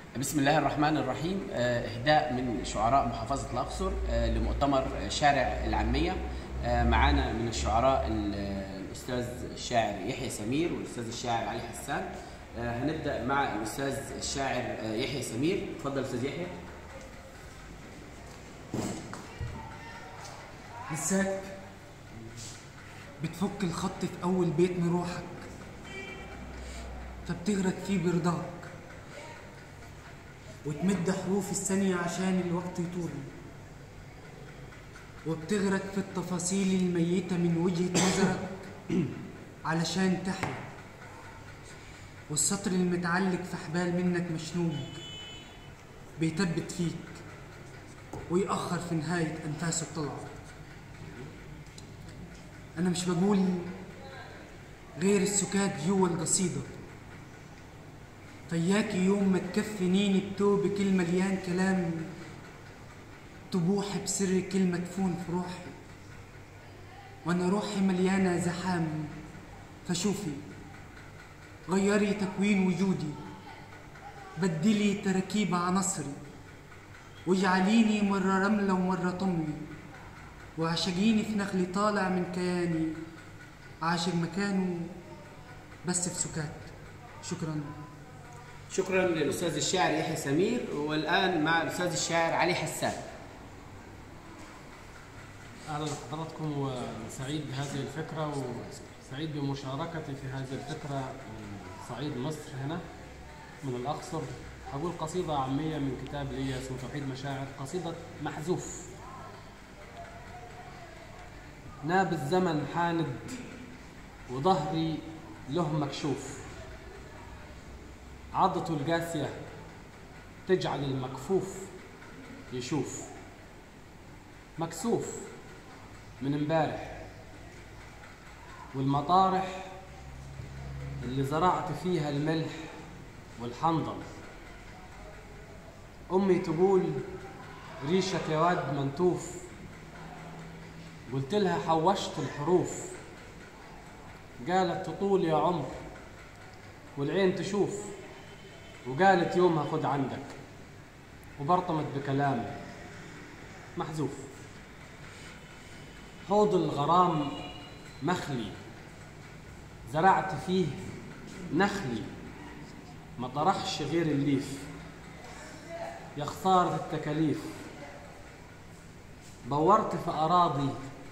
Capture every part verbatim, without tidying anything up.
بسم الله الرحمن الرحيم. إهداء من شعراء محافظة الأقصر لمؤتمر شارع العامية. معانا من الشعراء الأستاذ الشاعر يحيى سمير والأستاذ الشاعر علي حسان. هنبدأ مع الأستاذ الشاعر يحيى سمير. اتفضل أستاذ يحيى. لساك بتفك الخط في أول بيت من روحك، فبتغرق فيه برضاك وتمد حروف الثانية عشان الوقت يطول، وبتغرق في التفاصيل الميتة من وجهة نظرك علشان تحيا، والسطر المتعلق في حبال منك مشنوق بيثبت فيك ويأخر في نهاية أنفاسه الطلعة. أنا مش بقول غير السكات جوا القصيدة، فياكي يوم ما تكفنيني بتوبك المليان كلام تبوح بسر كلمة تفون في روحي، وأنا روحي مليانة زحام. فشوفي غيري تكوين وجودي، بدلي تركيب عناصري، واجعليني مرة رملة ومرة طمي، وعشقيني في نخلي طالع من كياني عاشق مكانه بس في سكات. شكرا. شكرا للأستاذ الشاعر يحيى سمير. والآن مع الأستاذ الشاعر علي حسان. أهلا بحضراتكم وسعيد بهذه الفكرة وسعيد بمشاركتي في هذه الفكرة من صعيد مصر هنا من الأقصر. أقول قصيدة عامية من كتاب لي اسمه توحيد مشاعر، قصيدة محذوف. ناب الزمن حاند وظهري له مكشوف، عضته القاسية تجعل المكفوف يشوف، مكسوف من امبارح والمطارح اللي زرعت فيها الملح والحنظل. أمي تقول ريشك يا واد منتوف، قلت لها حوشت الحروف، قالت تطول يا عمر والعين تشوف، وقالت يومها خد عندك، وبرطمت بكلام محذوف. حوض الغرام مخلي زرعت فيه نخلي، ما طرحش غير الليف، يا خسارة التكاليف. بورت في أراضي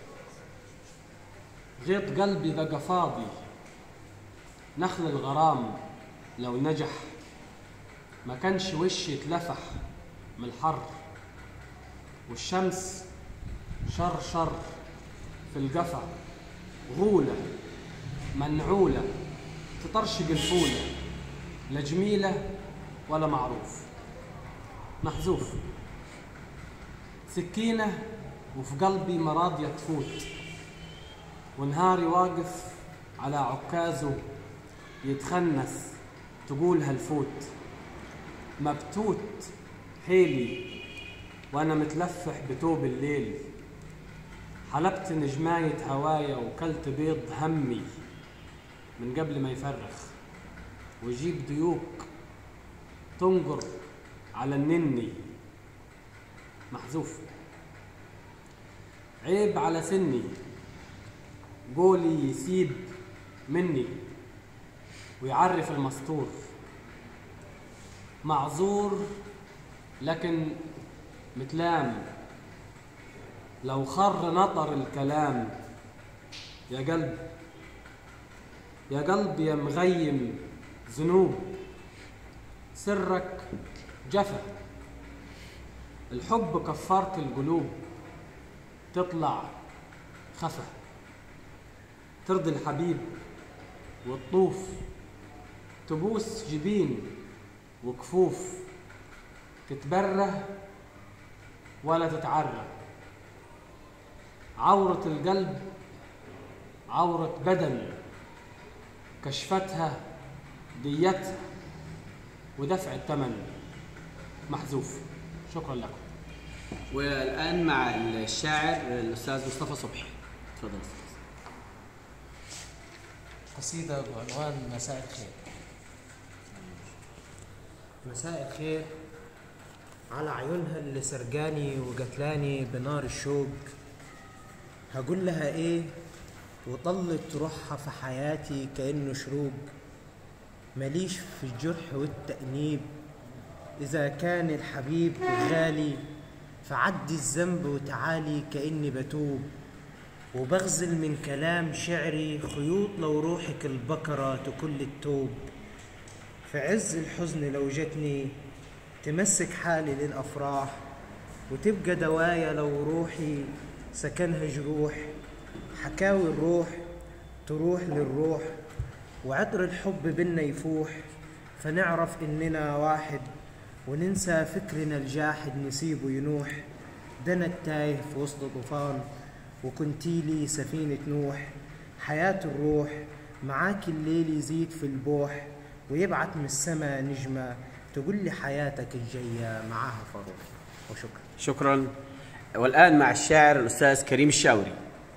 غيط قلبي بقى فاضي، نخل الغرام لو نجح ما كانش وشي اتلفح من الحر، والشمس شر شر في القفا غولة منعولة تطرشق الفولة، لا جميلة ولا معروف. محذوف. سكينة وفي قلبي مراضية تفوت، ونهاري واقف على عكازه يتخنس تقول هالفوت، مبتوت حيلي وانا متلفح بتوب الليل، حلبت نجماية هوايا وكلت بيض همي من قبل ما يفرخ، وجيب ديوك تنقر على النني. محذوف. عيب على سني قولي يسيب مني ويعرف المستور، معذور لكن متلام، لو خر نطر الكلام. يا قلب يا قلب يا مغيم ذنوب، سرك جفا، الحب كفارة القلوب، تطلع خفا، ترضي الحبيب والطوف، تبوس جبين وكفوف، تتبره ولا تتعرى. عورة القلب عورة بدن، كشفتها ديتها ودفع الثمن. محذوف. شكرا لكم. والآن مع الشاعر الأستاذ مصطفى صبحي. تفضل. قصيدة بعنوان مساء الخير. مساء الخير على عيونها اللي سرجاني وقتلاني بنار الشوق. هقول لها ايه وطلت روحها في حياتي كأنه شروق. ماليش في الجرح والتأنيب، إذا كان الحبيب غالي فعدي الذنب وتعالي كأني بتوب. وبغزل من كلام شعري خيوط لو روحك البكرة تكل التوب. في عز الحزن لو جتني تمسك حالي للأفراح، وتبقى دوايا لو روحي سكنها جروح. حكاوي الروح تروح للروح، وعطر الحب بينا يفوح، فنعرف إننا واحد وننسى فكرنا الجاحد نسيبه ينوح. ده أنا التايه في وسط طوفان وكنتيلي سفينة نوح. حياة الروح معاك الليل يزيد في البوح، ويبعت من السما نجمة تقول لي حياتك الجاية معاها فروح. وشكرا. شكرا. والآن مع الشاعر الأستاذ كريم الشاوري.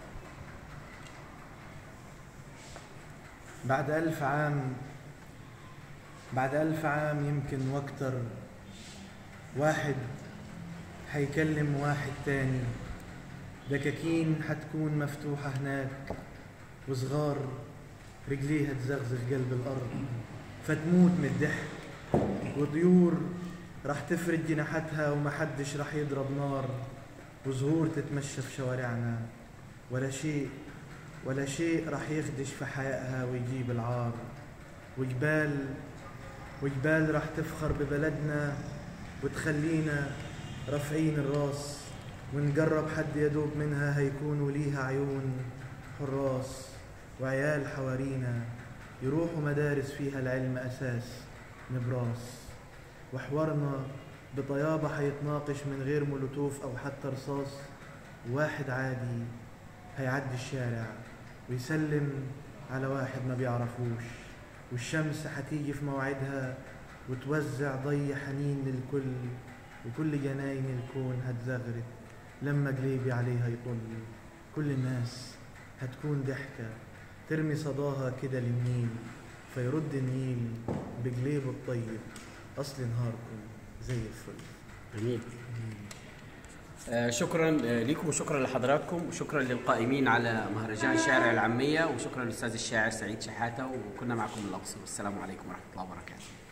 بعد ألف عام بعد ألف عام يمكن واكتر، واحد هيكلم واحد تاني. دكاكين حتكون مفتوحة هناك، وصغار رجليها تزغزغ قلب الأرض فتموت من الضحك. وطيور راح تفرد جناحاتها ومحدش راح يضرب نار، وزهور تتمشى في شوارعنا، ولا شيء ولا شيء راح يخدش في حيائها ويجيب العار. وجبال وجبال راح تفخر ببلدنا وتخلينا رافعين الراس، ونقرب حد يدوب منها هيكون وليها عيون حراس. وعيال حوارينا يروحوا مدارس فيها العلم أساس نبراس. وحوارنا بطيابة هيتناقش من غير مولوتوف أو حتى رصاص. واحد عادي هيعدي الشارع ويسلم على واحد ما بيعرفوش، والشمس هتيجي في موعدها وتوزع ضي حنين للكل، وكل جناين الكون هتزغرد لما قليبي عليها يطل. كل الناس هتكون ضحكة ترمي صداها كده للنيل، فيرد النيل بقليبه الطيب أصل نهاركم زي الفل. جميل. آه شكرا آه لكم، وشكرا لحضراتكم، وشكرا للقائمين على مهرجان شارع العامية، وشكرا للأستاذ الشاعر سعيد شحاتة، وكنا معكم من الأقصر. والسلام عليكم ورحمة الله وبركاته.